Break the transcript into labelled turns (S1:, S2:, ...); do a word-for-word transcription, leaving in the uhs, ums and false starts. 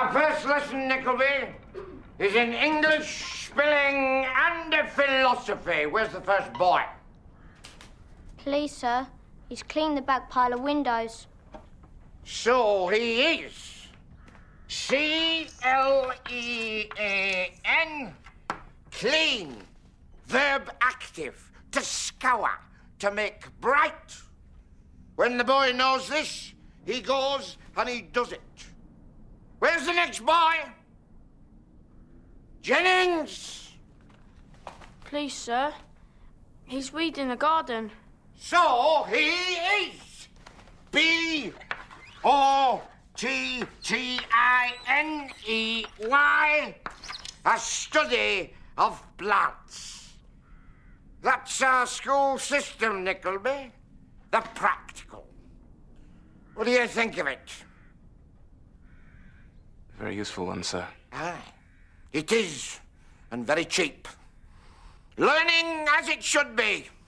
S1: Our first lesson, Nickleby, is in English, spelling, and philosophy. Where's the first boy?
S2: Please, sir. He's cleaned the back pile of windows.
S1: So he is. C L E A N. Clean. Verb active. To scour. To make bright. When the boy knows this, he goes and he does it. Where's the next boy? Jennings!
S3: Please, sir. He's weeding the garden.
S1: So he is. B O T T I N E Y. A study of plants. That's our school system, Nickleby. The practical. What do you think of it?
S4: Very useful one, sir.
S1: Aye. It is, and very cheap. Learning as it should be.